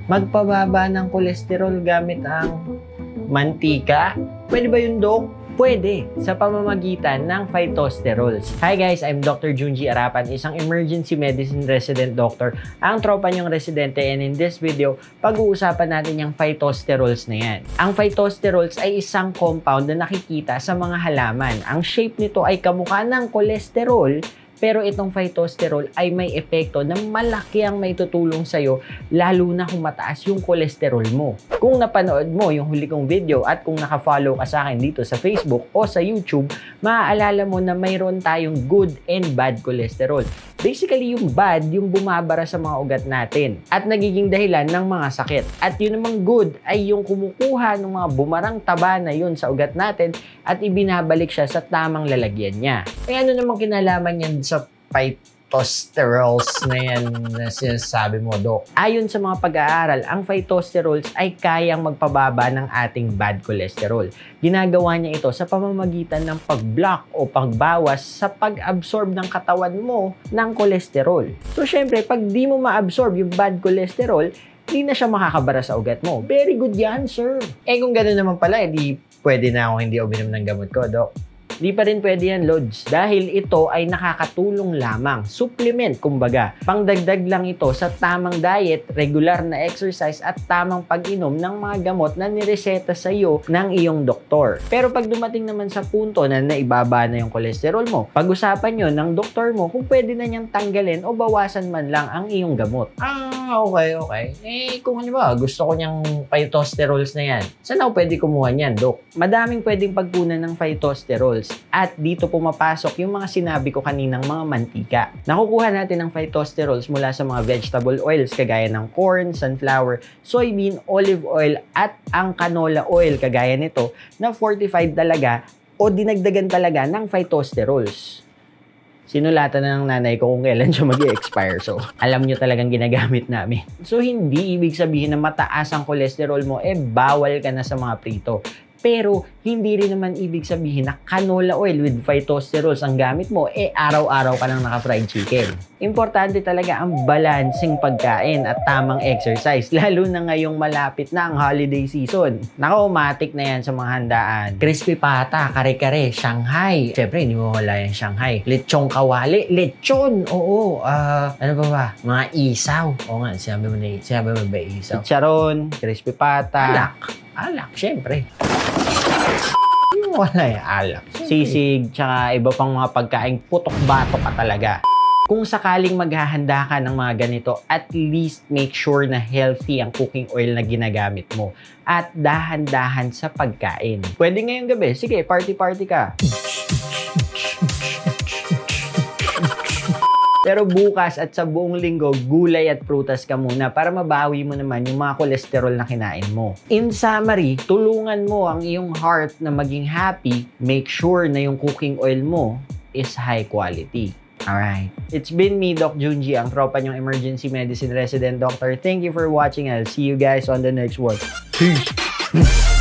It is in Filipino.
Magpababa ng kolesterol gamit ang mantika? Pwede ba yun, Dok? Pwede, sa pamamagitan ng phytosterols. Hi guys, I'm Dr. Junji Arapan, isang emergency medicine resident doctor, ang tropa niyong residente, and in this video, pag-uusapan natin yung phytosterols na yan. Ang phytosterols ay isang compound na nakikita sa mga halaman. Ang shape nito ay kamukha ng kolesterol, pero itong phytosterol ay may epekto na malaki ang may tutulong sa'yo, lalo na kung mataas yung kolesterol mo. Kung napanood mo yung huli kong video at kung nakafollow ka sa akin dito sa Facebook o sa YouTube, maaalala mo na mayroon tayong good and bad cholesterol. Basically, yung bad, yung bumabara sa mga ugat natin at nagiging dahilan ng mga sakit. At yun namang good ay yung kumukuha ng mga bumarang taba na yun sa ugat natin at ibinabalik siya sa tamang lalagyan niya. Eh ano namang kinalaman yan sa phytosterols na yan na sinasabi mo, Dok? Ayon sa mga pag-aaral, ang phytosterols ay kayang magpababa ng ating bad cholesterol. Ginagawa niya ito sa pamamagitan ng pag-block o pagbawas sa pag-absorb ng katawan mo ng kolesterol. So, syempre, pag di mo ma-absorb yung bad cholesterol, di na siya makakabara sa ugat mo. Very good yan, sir. Eh, kung gano'n naman pala, di pwede na ako hindi uminom ng gamot ko, Dok. Di pa rin pwede yan, Lods, dahil ito ay nakakatulong lamang. Supplement, kumbaga. Pangdagdag lang ito sa tamang diet, regular na exercise at tamang pag-inom ng mga gamot na nireseta sa iyo ng iyong doktor. Pero pag dumating naman sa punto na naibaba na yung kolesterol mo, pag-usapan nyo ng doktor mo kung pwede na niyang tanggalin o bawasan man lang ang iyong gamot. Okay. Eh, kung ano ba, gusto ko niyang phytosterols na yan. Saan ako pwede kumuha niyan, Dok? Madaming pwedeng pagkunan ng phytosterols. At dito pumapasok yung mga sinabi ko kaninang mga mantika. Nakukuha natin ng phytosterols mula sa mga vegetable oils kagaya ng corn, sunflower, soybean, olive oil at ang canola oil kagaya nito na fortified talaga o dinagdagan talaga ng phytosterols. Sinulatan na ng nanay ko kung kailan siya mag-expire. So, alam nyo talagang ginagamit namin. So, hindi ibig sabihin na mataas ang cholesterol mo, eh bawal ka na sa mga prito. Pero, hindi rin naman ibig sabihin na canola oil with phytosterols ang gamit mo, eh araw-araw ka nang naka-fried chicken. Importante talaga ang balancing pagkain at tamang exercise, lalo na ngayong malapit na ang holiday season. Nako, matik na yan sa mga handaan. Crispy pata, kare-kare, Shanghai. Siyempre, hindi mo wala yung Shanghai. Lechong kawali, lechon, oo. Ano ba? Mga isaw. Oo nga, sinabi mo ba isaw? Chicharon, crispy pata. Alak, syempre. Wala yung alak. Sisig, tsaka iba pang mga pagkaing putok-batok ka talaga. Kung sakaling maghahanda ka ng mga ganito, at least make sure na healthy ang cooking oil na ginagamit mo. At dahan-dahan sa pagkain. Pwede ngayong gabi, sige, party-party ka. Pero bukas at sa buong linggo, gulay at prutas ka muna para mabawi mo naman yung mga kolesterol na kinain mo. In summary, tulungan mo ang iyong heart na maging happy. Make sure na yung cooking oil mo is high quality. Alright. It's been me, Doc Junji, ang tropa niyong emergency medicine resident doctor. Thank you for watching. I'll see you guys on the next one. Peace!